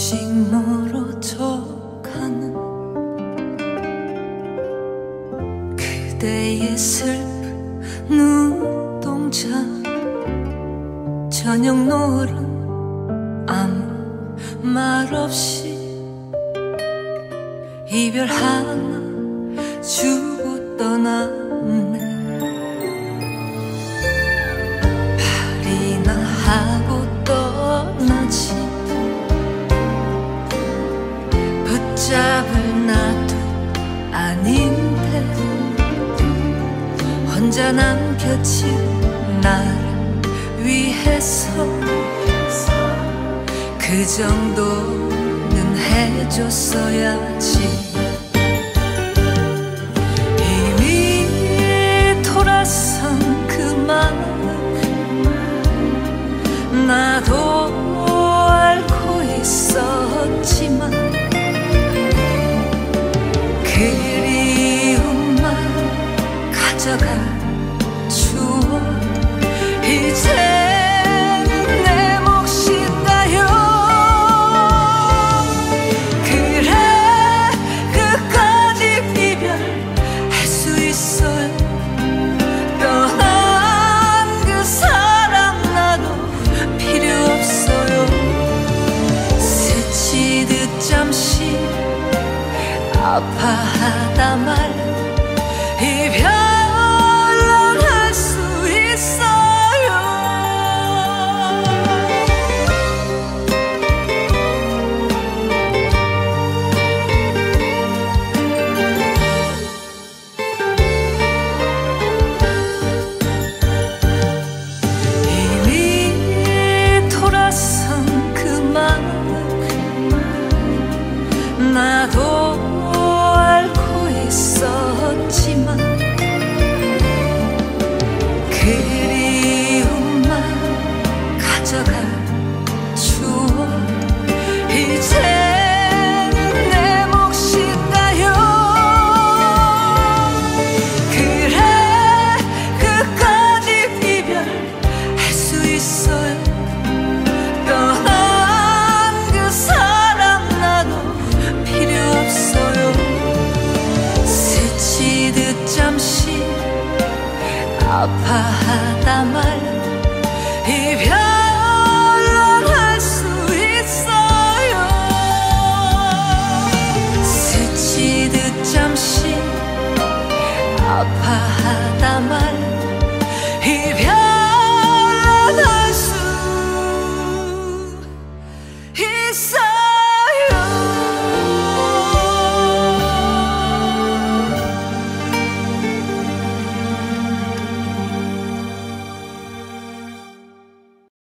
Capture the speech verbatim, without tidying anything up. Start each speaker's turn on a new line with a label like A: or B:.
A: 조금씩 멀어져 가는 그대의 슬픈 눈동자, 저녁 노을은 아무 말 없이 이별 하나 주고 떠났네. 발이나 하고 떠나지, 붙잡을 나도 아닌데 혼자 남겨진 나를 위해서 그 정도는 해줬어야지. 이미 돌아선 그 마음 나도 알고 있었지만 그리움만 가져가 주어 이제는 내 몫인가요? 그래 끝까지 이별할 수 있어요. 떠난 그 사람 나도 필요 없어요. 스치듯 잠시 아파하다 말 이별은 할 수 있어요. 이미 돌아선 그 마음 나도 알고 있어.